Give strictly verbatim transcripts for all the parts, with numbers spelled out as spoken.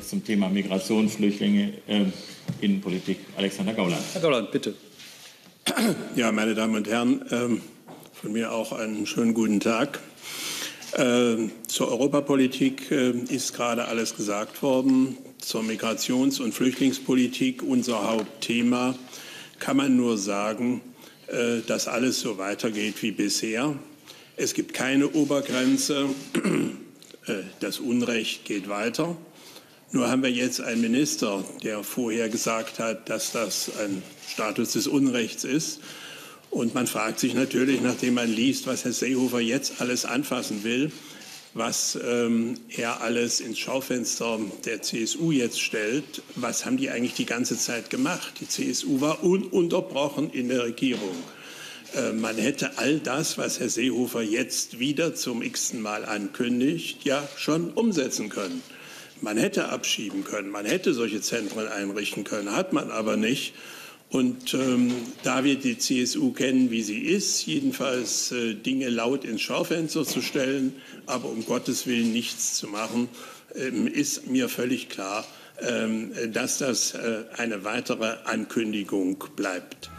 zum Thema Migration, Flüchtlinge, äh, Innenpolitik. Alexander Gauland. Herr Gauland, bitte. Ja, meine Damen und Herren, ähm, von mir auch einen schönen guten Tag. Äh, zur Europapolitik äh, ist gerade alles gesagt worden. Zur Migrations- und Flüchtlingspolitik, unser Hauptthema, kann man nur sagen, äh, dass alles so weitergeht wie bisher. Es gibt keine Obergrenze. Äh, das Unrecht geht weiter. Nur haben wir jetzt einen Minister, der vorher gesagt hat, dass das ein Status des Unrechts ist. Und man fragt sich natürlich, nachdem man liest, was Herr Seehofer jetzt alles anfassen will, was ähm, er alles ins Schaufenster der C S U jetzt stellt, was haben die eigentlich die ganze Zeit gemacht? Die C S U war ununterbrochen in der Regierung. Äh, man hätte all das, was Herr Seehofer jetzt wieder zum x-ten Mal ankündigt, ja schon umsetzen können. Man hätte abschieben können, man hätte solche Zentren einrichten können, hat man aber nicht. Und ähm, da wir die C S U kennen, wie sie ist, jedenfalls äh, Dinge laut ins Schaufenster zu stellen, aber um Gottes Willen nichts zu machen, ähm, ist mir völlig klar, ähm, dass das äh, eine weitere Ankündigung bleibt.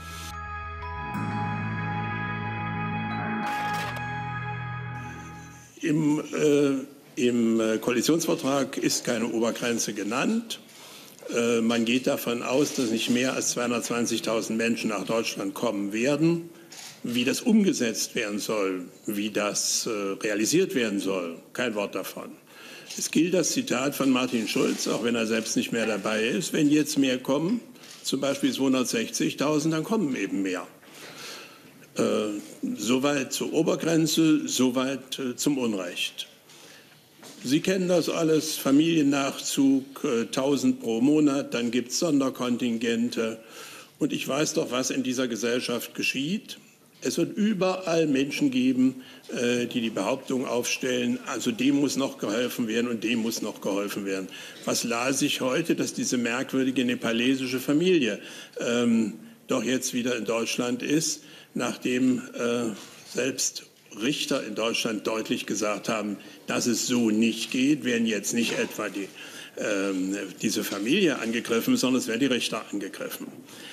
Im, äh, im Koalitionsvertrag ist keine Obergrenze genannt. Man geht davon aus, dass nicht mehr als zweihundertzwanzigtausend Menschen nach Deutschland kommen werden. Wie das umgesetzt werden soll, wie das äh, realisiert werden soll, kein Wort davon. Es gilt das Zitat von Martin Schulz, auch wenn er selbst nicht mehr dabei ist. Wenn jetzt mehr kommen, zum Beispiel zweihundertsechzigtausend, dann kommen eben mehr. Äh, soweit zur Obergrenze, soweit äh, zum Unrecht. Sie kennen das alles, Familiennachzug, tausend pro Monat, dann gibt es Sonderkontingente. Und ich weiß doch, was in dieser Gesellschaft geschieht. Es wird überall Menschen geben, die die Behauptung aufstellen, also dem muss noch geholfen werden und dem muss noch geholfen werden. Was las ich heute, dass diese merkwürdige nepalesische Familie ähm, doch jetzt wieder in Deutschland ist, nachdem äh, selbst Richter in Deutschland deutlich gesagt haben, dass es so nicht geht, werden jetzt nicht etwa die, ähm, diese Familie angegriffen, sondern es werden die Richter angegriffen.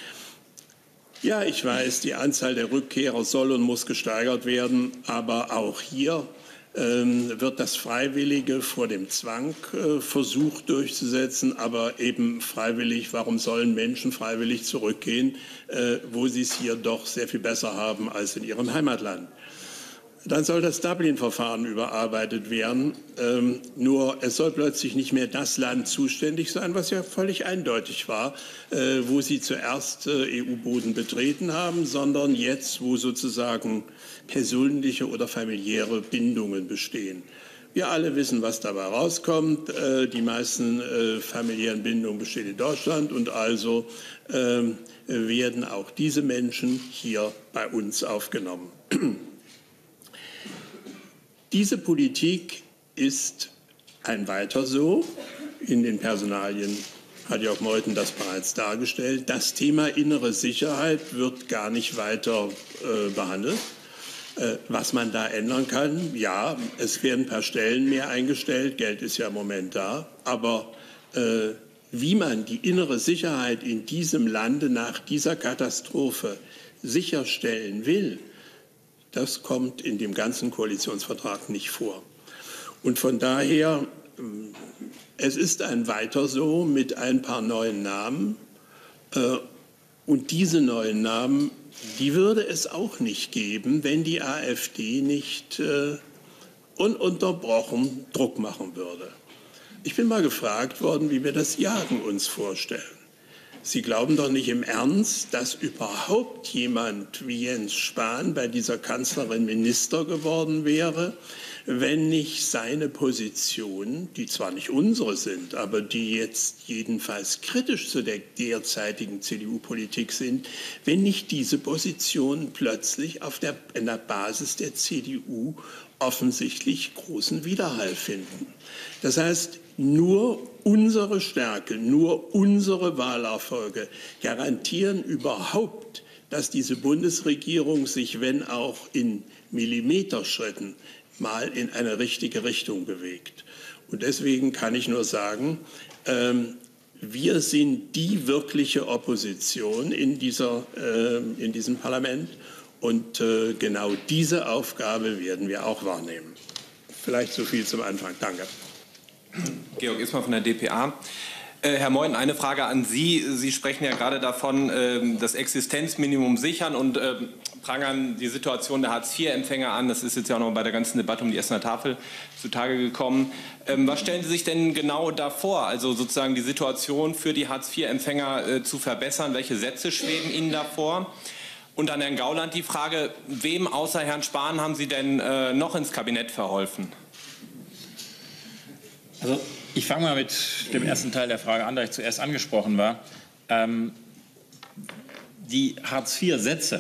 Ja, ich weiß, die Anzahl der Rückkehrer soll und muss gesteigert werden, aber auch hier ähm, wird das Freiwillige vor dem Zwang äh, versucht durchzusetzen, aber eben freiwillig. Warum sollen Menschen freiwillig zurückgehen, äh, wo sie es hier doch sehr viel besser haben als in ihrem Heimatland? Dann soll das Dublin-Verfahren überarbeitet werden. Ähm, nur es soll plötzlich nicht mehr das Land zuständig sein, was ja völlig eindeutig war, äh, wo sie zuerst äh, E U-Boden betreten haben, sondern jetzt, wo sozusagen persönliche oder familiäre Bindungen bestehen. Wir alle wissen, was dabei rauskommt. Äh, die meisten äh, familiären Bindungen bestehen in Deutschland und also äh, werden auch diese Menschen hier bei uns aufgenommen. Diese Politik ist ein Weiter so. In den Personalien hat Jörg Meuthen das bereits dargestellt. Das Thema innere Sicherheit wird gar nicht weiter äh, behandelt. Äh, was man da ändern kann, ja, es werden ein paar Stellen mehr eingestellt, Geld ist ja im Moment da, aber äh, wie man die innere Sicherheit in diesem Lande nach dieser Katastrophe sicherstellen will, das kommt in dem ganzen Koalitionsvertrag nicht vor. Und von daher, es ist ein Weiter so mit ein paar neuen Namen. Und diese neuen Namen, die würde es auch nicht geben, wenn die AfD nicht ununterbrochen Druck machen würde. Ich bin mal gefragt worden, wie wir das Jagen uns vorstellen. Sie glauben doch nicht im Ernst, dass überhaupt jemand wie Jens Spahn bei dieser Kanzlerin Minister geworden wäre, wenn nicht seine Positionen, die zwar nicht unsere sind, aber die jetzt jedenfalls kritisch zu der derzeitigen C D U-Politik sind, wenn nicht diese Positionen plötzlich auf der, in der Basis der C D U offensichtlich großen Widerhall finden. Das heißt, nur unsere Stärke, nur unsere Wahlerfolge garantieren überhaupt, dass diese Bundesregierung sich, wenn auch in Millimeterschritten, mal in eine richtige Richtung bewegt. Und deswegen kann ich nur sagen, ähm, wir sind die wirkliche Opposition in, dieser, äh, in diesem Parlament. Und äh, genau diese Aufgabe werden wir auch wahrnehmen. Vielleicht so viel zum Anfang. Danke. Georg Ismar von der D P A. Äh, Herr Meuthen, eine Frage an Sie. Sie sprechen ja gerade davon, äh, das Existenzminimum sichern und äh, prangern die Situation der Hartz vier Empfänger an. Das ist jetzt ja auch noch bei der ganzen Debatte um die Essener Tafel zutage gekommen. Ähm, was stellen Sie sich denn genau davor, also sozusagen die Situation für die Hartz vier Empfänger äh, zu verbessern? Welche Sätze schweben Ihnen davor? Und an Herrn Gauland die Frage, wem außer Herrn Spahn haben Sie denn äh, noch ins Kabinett verholfen? Also ich fange mal mit dem ersten Teil der Frage an, da ich zuerst angesprochen war. Ähm, die Hartz vier Sätze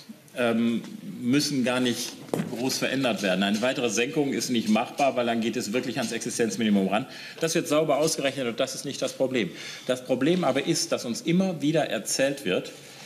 ähm, müssen gar nicht groß verändert werden. Eine weitere Senkung ist nicht machbar, weil dann geht es wirklich ans Existenzminimum ran. Das wird sauber ausgerechnet und das ist nicht das Problem. Das Problem aber ist, dass uns immer wieder erzählt wird,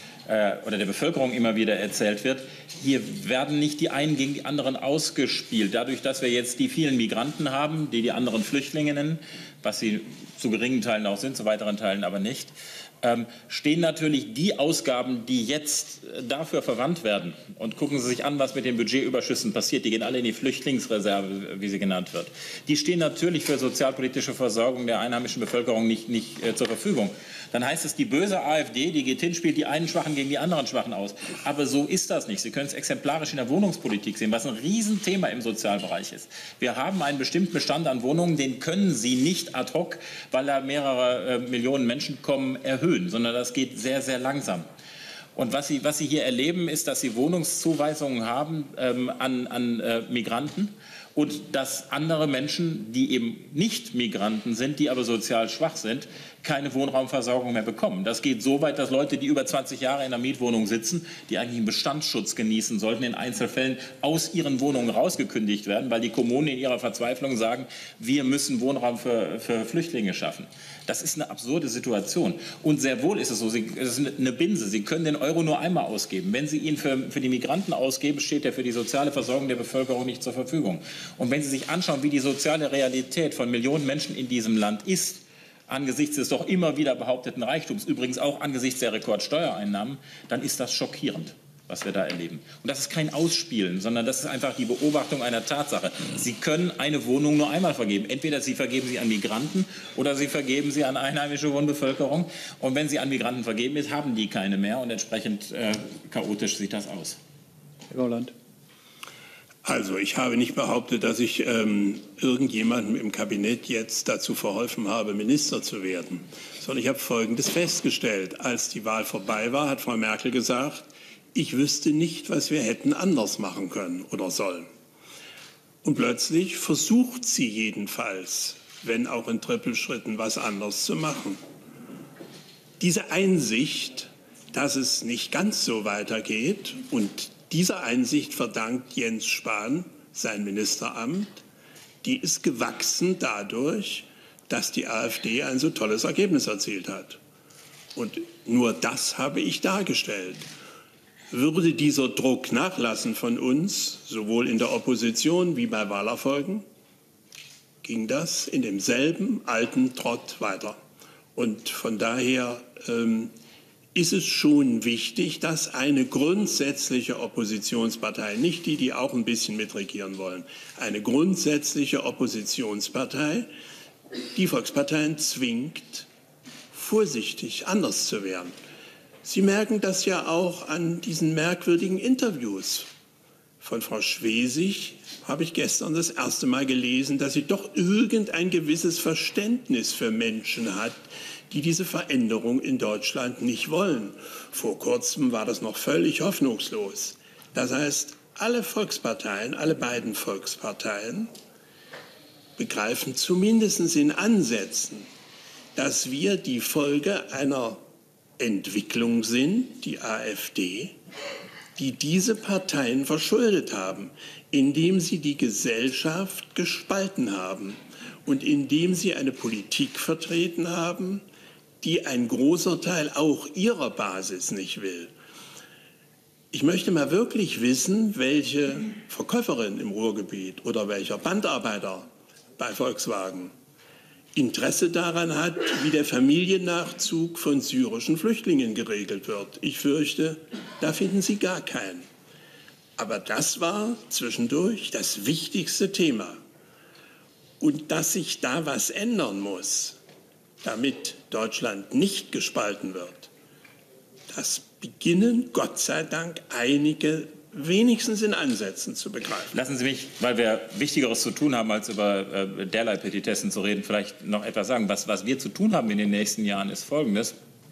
oder der Bevölkerung immer wieder erzählt wird, hier werden nicht die einen gegen die anderen ausgespielt. Dadurch, dass wir jetzt die vielen Migranten haben, die die anderen Flüchtlinge nennen, was sie zu geringen Teilen auch sind, zu weiteren Teilen aber nicht, ähm, stehen natürlich die Ausgaben, die jetzt dafür verwandt werden. Und gucken Sie sich an, was mit den Budgetüberschüssen passiert. Die gehen alle in die Flüchtlingsreserve, wie sie genannt wird. Die stehen natürlich für sozialpolitische Versorgung der einheimischen Bevölkerung nicht, nicht äh, zur Verfügung. Dann heißt es, die böse AfD, die geht hin, spielt die einen Schwachen gegen die anderen Schwachen aus. Aber so ist das nicht. Sie können es exemplarisch in der Wohnungspolitik sehen, was ein Riesenthema im Sozialbereich ist. Wir haben einen bestimmten Bestand an Wohnungen, den können Sie nicht ad hoc, weil da mehrere äh, Millionen Menschen kommen, erhöhen, sondern das geht sehr, sehr langsam. Und was Sie, was Sie hier erleben, ist, dass Sie Wohnungszuweisungen haben ähm, an, an äh, Migranten und dass andere Menschen, die eben nicht Migranten sind, die aber sozial schwach sind, keine Wohnraumversorgung mehr bekommen. Das geht so weit, dass Leute, die über zwanzig Jahre in einer Mietwohnung sitzen, die eigentlich einen Bestandsschutz genießen sollten, in Einzelfällen aus ihren Wohnungen rausgekündigt werden, weil die Kommunen in ihrer Verzweiflung sagen, wir müssen Wohnraum für, für Flüchtlinge schaffen. Das ist eine absurde Situation. Und sehr wohl ist es so, Sie, es ist eine Binse. Sie können den Euro nur einmal ausgeben. Wenn Sie ihn für, für die Migranten ausgeben, steht er für die soziale Versorgung der Bevölkerung nicht zur Verfügung. Und wenn Sie sich anschauen, wie die soziale Realität von Millionen Menschen in diesem Land ist, angesichts des doch immer wieder behaupteten Reichtums, übrigens auch angesichts der Rekordsteuereinnahmen, dann ist das schockierend, was wir da erleben. Und das ist kein Ausspielen, sondern das ist einfach die Beobachtung einer Tatsache. Sie können eine Wohnung nur einmal vergeben. Entweder Sie vergeben sie an Migranten oder Sie vergeben sie an einheimische Wohnbevölkerung. Und wenn sie an Migranten vergeben ist, haben die keine mehr. Und entsprechend äh, chaotisch sieht das aus. Herr Gauland. Also ich habe nicht behauptet, dass ich ähm, irgendjemandem im Kabinett jetzt dazu verholfen habe, Minister zu werden, sondern ich habe Folgendes festgestellt. Als die Wahl vorbei war, hat Frau Merkel gesagt, ich wüsste nicht, was wir hätten anders machen können oder sollen. Und plötzlich versucht sie jedenfalls, wenn auch in Trippelschritten, was anders zu machen. Diese Einsicht, dass es nicht ganz so weitergeht, und dieser Einsicht verdankt Jens Spahn sein Ministeramt, die ist gewachsen dadurch, dass die AfD ein so tolles Ergebnis erzielt hat. Und nur das habe ich dargestellt. Würde dieser Druck nachlassen von uns, sowohl in der Opposition wie bei Wahlerfolgen, ging das in demselben alten Trott weiter. Und von daher ähm, ist es schon wichtig, dass eine grundsätzliche Oppositionspartei, nicht die, die auch ein bisschen mitregieren wollen, eine grundsätzliche Oppositionspartei die Volksparteien zwingt, vorsichtig anders zu werden. Sie merken das ja auch an diesen merkwürdigen Interviews. Von Frau Schwesig habe ich gestern das erste Mal gelesen, dass sie doch irgendein gewisses Verständnis für Menschen hat, die diese Veränderung in Deutschland nicht wollen. Vor kurzem war das noch völlig hoffnungslos. Das heißt, alle Volksparteien, alle beiden Volksparteien begreifen zumindest in Ansätzen, dass wir die Folge einer Entwicklung sind, die AfD, die diese Parteien verschuldet haben, indem sie die Gesellschaft gespalten haben und indem sie eine Politik vertreten haben, die ein großer Teil auch ihrer Basis nicht will. Ich möchte mal wirklich wissen, welche Verkäuferin im Ruhrgebiet oder welcher Bandarbeiter bei Volkswagen Interesse daran hat, wie der Familiennachzug von syrischen Flüchtlingen geregelt wird. Ich fürchte, da finden Sie gar keinen. Aber das war zwischendurch das wichtigste Thema. Und dass sich da was ändern muss, damit Deutschland nicht gespalten wird, das beginnen Gott sei Dank einige wenigstens in Ansätzen zu begreifen. Lassen Sie mich, weil wir Wichtigeres zu tun haben, als über äh, derlei Petitessen zu reden, vielleicht noch etwas sagen. Was, was wir zu tun haben in den nächsten Jahren ist Folgendes.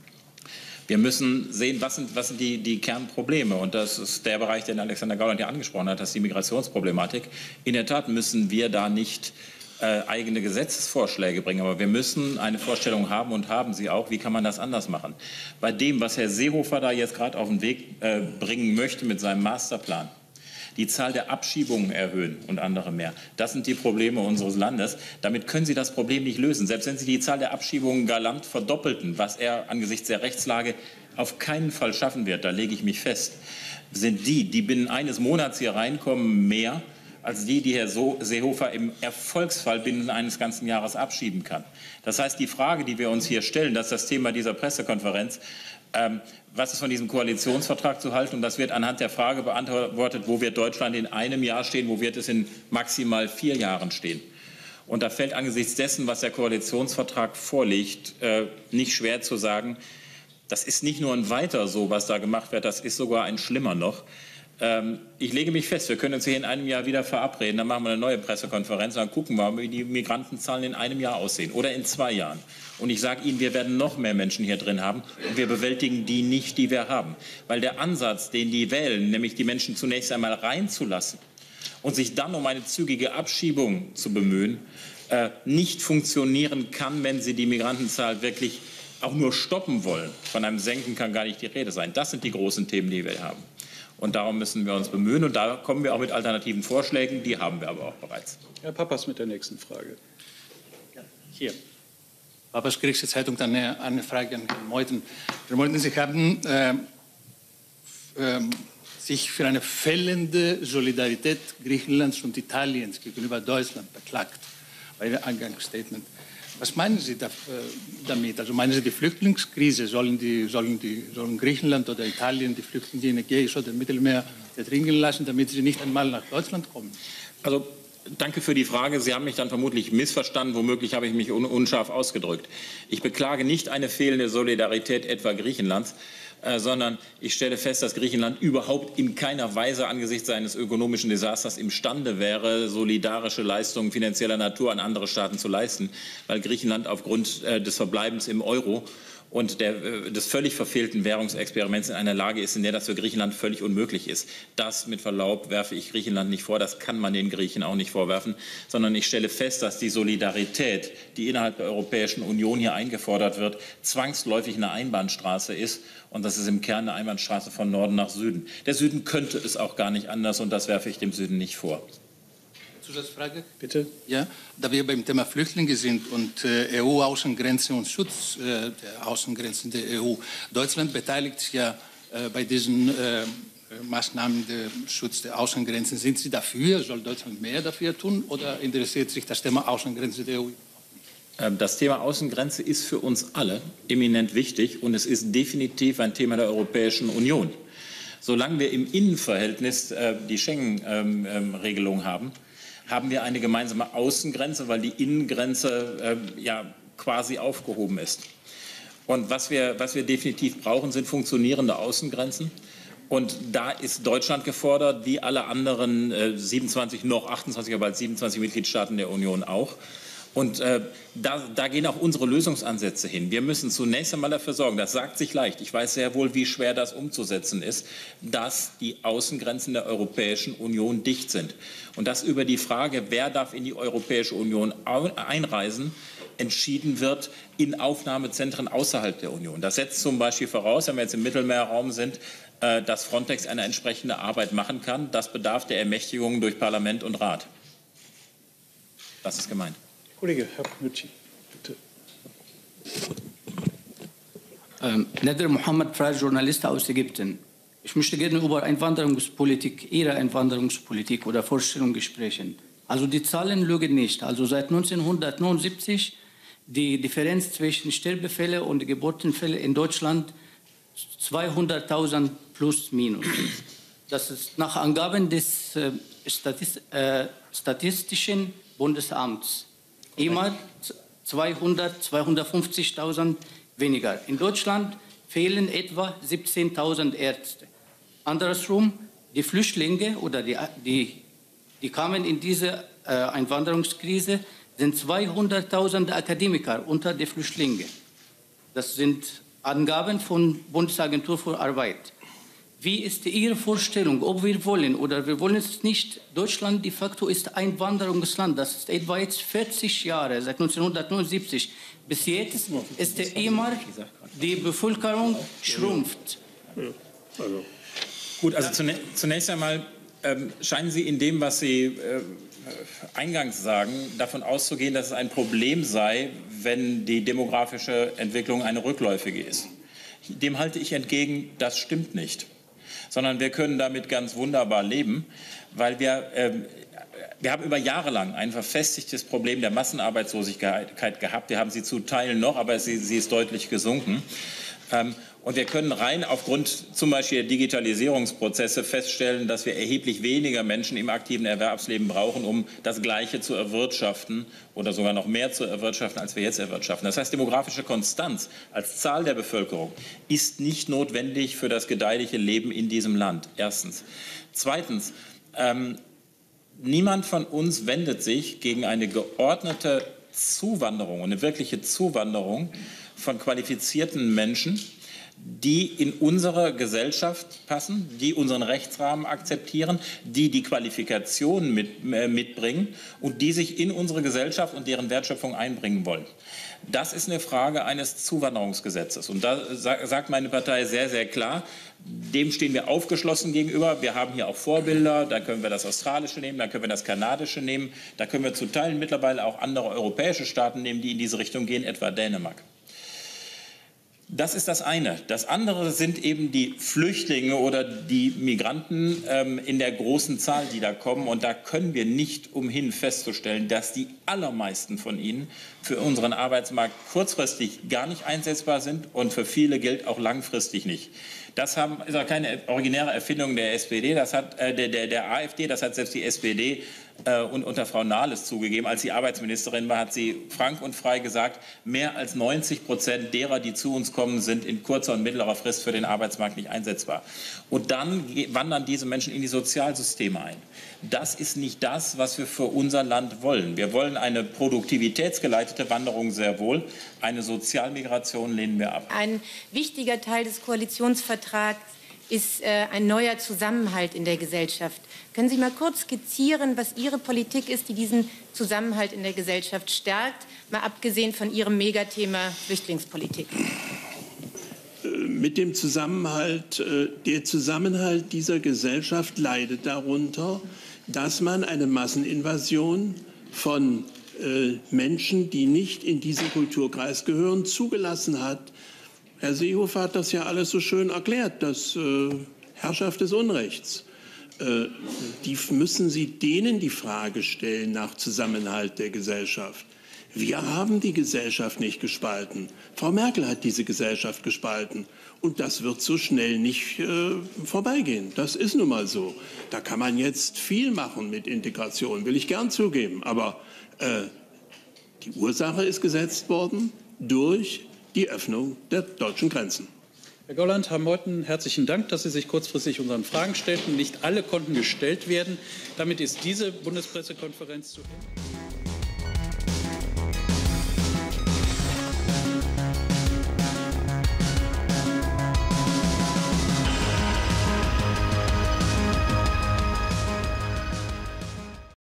Wir müssen sehen, was sind, was sind die, die Kernprobleme. Und das ist der Bereich, den Alexander Gauland ja angesprochen hat, das ist die Migrationsproblematik. In der Tat müssen wir da nicht äh, eigene Gesetzesvorschläge bringen, aber wir müssen eine Vorstellung haben und haben sie auch, wie kann man das anders machen. Bei dem, was Herr Seehofer da jetzt gerade auf den Weg äh, bringen möchte mit seinem Masterplan, die Zahl der Abschiebungen erhöhen und andere mehr. Das sind die Probleme unseres Landes. Damit können Sie das Problem nicht lösen. Selbst wenn Sie die Zahl der Abschiebungen galant verdoppelten, was er angesichts der Rechtslage auf keinen Fall schaffen wird, da lege ich mich fest, sind die, die binnen eines Monats hier reinkommen, mehr als die, die Herr Seehofer im Erfolgsfall binnen eines ganzen Jahres abschieben kann. Das heißt, die Frage, die wir uns hier stellen, das ist das Thema dieser Pressekonferenz, ähm, was ist von diesem Koalitionsvertrag zu halten? Und das wird anhand der Frage beantwortet, wo wird Deutschland in einem Jahr stehen, wo wird es in maximal vier Jahren stehen. Und da fällt angesichts dessen, was der Koalitionsvertrag vorlegt, äh, nicht schwer zu sagen, das ist nicht nur ein Weiter so, was da gemacht wird, das ist sogar ein Schlimmer noch. Ähm, ich lege mich fest, wir können uns hier in einem Jahr wieder verabreden, dann machen wir eine neue Pressekonferenz, dann gucken wir, wie die Migrantenzahlen in einem Jahr aussehen oder in zwei Jahren. Und ich sage Ihnen, wir werden noch mehr Menschen hier drin haben und wir bewältigen die nicht, die wir haben. Weil der Ansatz, den die wählen, nämlich die Menschen zunächst einmal reinzulassen und sich dann um eine zügige Abschiebung zu bemühen, äh, nicht funktionieren kann, wenn Sie die Migrantenzahl wirklich auch nur stoppen wollen. Von einem Senken kann gar nicht die Rede sein. Das sind die großen Themen, die wir haben. Und darum müssen wir uns bemühen. Und da kommen wir auch mit alternativen Vorschlägen. Die haben wir aber auch bereits. Herr Pappas mit der nächsten Frage. Hier. Pappas, Griechische Zeitung, dann eine, eine Frage an Herrn Meuthen. Herr Meuthen, Sie haben äh, äh, sich für eine fehlende Solidarität Griechenlands und Italiens gegenüber Deutschland beklagt bei Ihrem Eingangsstatement. Was meinen Sie da, äh, damit? Also meinen Sie, die Flüchtlingskrise, sollen, die, sollen, die, sollen Griechenland oder Italien die Flüchtlinge in Ägäis oder im Mittelmeer ertrinken lassen, damit sie nicht einmal nach Deutschland kommen? Also danke für die Frage. Sie haben mich dann vermutlich missverstanden. Womöglich habe ich mich un unscharf ausgedrückt. Ich beklage nicht eine fehlende Solidarität etwa Griechenlands, äh, sondern ich stelle fest, dass Griechenland überhaupt in keiner Weise angesichts seines ökonomischen Desasters imstande wäre, solidarische Leistungen finanzieller Natur an andere Staaten zu leisten, weil Griechenland aufgrund äh, des Verbleibens im Euro und der, des völlig verfehlten Währungsexperiments in einer Lage ist, in der das für Griechenland völlig unmöglich ist. Das, mit Verlaub, werfe ich Griechenland nicht vor. Das kann man den Griechen auch nicht vorwerfen, sondern ich stelle fest, dass die Solidarität, die innerhalb der Europäischen Union hier eingefordert wird, zwangsläufig eine Einbahnstraße ist und das ist im Kern eine Einbahnstraße von Norden nach Süden. Der Süden könnte es auch gar nicht anders und das werfe ich dem Süden nicht vor. Zusatzfrage? Bitte. Ja, da wir beim Thema Flüchtlinge sind und äh, E U-Außengrenze und Schutz äh, der Außengrenzen der E U. Deutschland beteiligt sich ja äh, bei diesen äh, Maßnahmen des Schutz der Außengrenzen. Sind Sie dafür? Soll Deutschland mehr dafür tun oder interessiert sich das Thema Außengrenze der E U? Das Thema Außengrenze ist für uns alle eminent wichtig und es ist definitiv ein Thema der Europäischen Union. Solange wir im Innenverhältnis äh, die Schengen-Regelung ähm, haben, haben wir eine gemeinsame Außengrenze, weil die Innengrenze äh, ja quasi aufgehoben ist. Und was wir, was wir definitiv brauchen, sind funktionierende Außengrenzen. Und da ist Deutschland gefordert, wie alle anderen äh, siebenundzwanzig, noch achtundzwanzig, aber als siebenundzwanzig Mitgliedstaaten der Union auch. Und äh, da, da gehen auch unsere Lösungsansätze hin. Wir müssen zunächst einmal dafür sorgen, das sagt sich leicht, ich weiß sehr wohl, wie schwer das umzusetzen ist, dass die Außengrenzen der Europäischen Union dicht sind. Und dass über die Frage, wer darf in die Europäische Union einreisen, entschieden wird in Aufnahmezentren außerhalb der Union. Das setzt zum Beispiel voraus, wenn wir jetzt im Mittelmeerraum sind, äh, dass Frontex eine entsprechende Arbeit machen kann. Das bedarf der Ermächtigung durch Parlament und Rat. Das ist gemeint. Kollege Herr Pnucci, bitte. Ähm, Nader Mohammed, freier Journalist aus Ägypten. Ich möchte gerne über Einwanderungspolitik, Ihre Einwanderungspolitik oder Vorstellung sprechen. Also die Zahlen lügen nicht. Also seit neunzehnhundertneunundsiebzig die Differenz zwischen Sterbefällen und Geburtenfällen in Deutschland zweihunderttausend plus minus. Das ist nach Angaben des äh, Statist, äh, Statistischen Bundesamts immer zweihundert, zweihundertfünfzigtausend weniger. In Deutschland fehlen etwa siebzehntausend Ärzte. Andersrum, die Flüchtlinge oder die, die, die kamen in diese äh, Einwanderungskrise, sind zweihunderttausend Akademiker unter den Flüchtlingen. Das sind Angaben von Bundesagentur für Arbeit. Wie ist Ihre Vorstellung, ob wir wollen oder wir wollen es nicht? Deutschland de facto ist ein Einwanderungsland. Das ist etwa jetzt vierzig Jahre, seit neunzehnhundertneunundsiebzig. Bis jetzt ist immer die Bevölkerung schrumpft. Also. Gut, also zunächst einmal ähm, scheinen Sie in dem, was Sie äh, eingangs sagen, davon auszugehen, dass es ein Problem sei, wenn die demografische Entwicklung eine rückläufige ist. Dem halte ich entgegen, das stimmt nicht. Sondern wir können damit ganz wunderbar leben, weil wir, äh, wir haben über Jahre lang ein verfestigtes Problem der Massenarbeitslosigkeit gehabt. Wir haben sie zu Teilen noch, aber sie, sie ist deutlich gesunken. Ähm, und wir können rein aufgrund zum Beispiel der Digitalisierungsprozesse feststellen, dass wir erheblich weniger Menschen im aktiven Erwerbsleben brauchen, um das Gleiche zu erwirtschaften oder sogar noch mehr zu erwirtschaften, als wir jetzt erwirtschaften. Das heißt, demografische Konstanz als Zahl der Bevölkerung ist nicht notwendig für das gedeihliche Leben in diesem Land. Erstens. Zweitens. Ähm, niemand von uns wendet sich gegen eine geordnete Zuwanderung, eine wirkliche Zuwanderung von qualifizierten Menschen, die in unsere Gesellschaft passen, die unseren Rechtsrahmen akzeptieren, die die Qualifikationen mit, äh, mitbringen und die sich in unsere Gesellschaft und deren Wertschöpfung einbringen wollen. Das ist eine Frage eines Zuwanderungsgesetzes. Und da sagt meine Partei sehr, sehr klar, dem stehen wir aufgeschlossen gegenüber. Wir haben hier auch Vorbilder, da können wir das australische nehmen, da können wir das kanadische nehmen, da können wir zu Teilen mittlerweile auch andere europäische Staaten nehmen, die in diese Richtung gehen, etwa Dänemark. Das ist das eine. Das andere sind eben die Flüchtlinge oder die Migranten ähm, in der großen Zahl, die da kommen. Und da können wir nicht umhin festzustellen, dass die allermeisten von ihnen für unseren Arbeitsmarkt kurzfristig gar nicht einsetzbar sind und für viele gilt auch langfristig nicht. Das haben, ist auch keine originäre Erfindung der S P D, das hat, äh, der, der, der AfD, das hat selbst die S P D äh, und unter Frau Nahles zugegeben. Als sie Arbeitsministerin war, hat sie frank und frei gesagt, mehr als neunzig Prozent derer, die zu uns kommen, sind in kurzer und mittlerer Frist für den Arbeitsmarkt nicht einsetzbar. Und dann wandern diese Menschen in die Sozialsysteme ein. Das ist nicht das, was wir für unser Land wollen. Wir wollen eine produktivitätsgeleitete Wanderung sehr wohl. Eine Sozialmigration lehnen wir ab. Ein wichtiger Teil des Koalitionsvertrags ist äh, ein neuer Zusammenhalt in der Gesellschaft. Können Sie mal kurz skizzieren, was Ihre Politik ist, die diesen Zusammenhalt in der Gesellschaft stärkt, mal abgesehen von Ihrem Megathema Flüchtlingspolitik? Mit dem Zusammenhalt, der Zusammenhalt dieser Gesellschaft leidet darunter, dass man eine Masseninvasion von äh, Menschen, die nicht in diesen Kulturkreis gehören, zugelassen hat. Herr Seehofer hat das ja alles so schön erklärt, das äh, Herrschaft des Unrechts. Äh, die müssen Sie denen die Frage stellen nach Zusammenhalt der Gesellschaft. Wir haben die Gesellschaft nicht gespalten. Frau Merkel hat diese Gesellschaft gespalten. Und das wird so schnell nicht äh, vorbeigehen. Das ist nun mal so. Da kann man jetzt viel machen mit Integration, will ich gern zugeben. Aber äh, die Ursache ist gesetzt worden durch die Öffnung der deutschen Grenzen. Herr Gauland, Herr Meuthen, herzlichen Dank, dass Sie sich kurzfristig unseren Fragen stellten. Nicht alle konnten gestellt werden. Damit ist diese Bundespressekonferenz zu Ende.